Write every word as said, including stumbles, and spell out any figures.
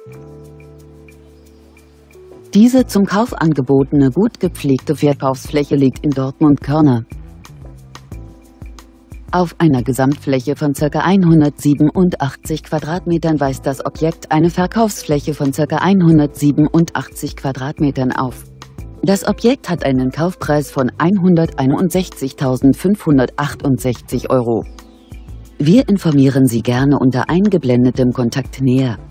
Diese zum Kauf angebotene gut gepflegte Verkaufsfläche liegt in Dortmund-Körne. Auf einer Gesamtfläche von ca. hundertsiebenundachtzig Quadratmetern weist das Objekt eine Verkaufsfläche von ca. hundertsiebenundachtzig Quadratmetern auf. Das Objekt hat einen Kaufpreis von hunderteinundsechzigtausendfünfhundertachtundsechzig Euro. Wir informieren Sie gerne unter eingeblendetem Kontakt näher.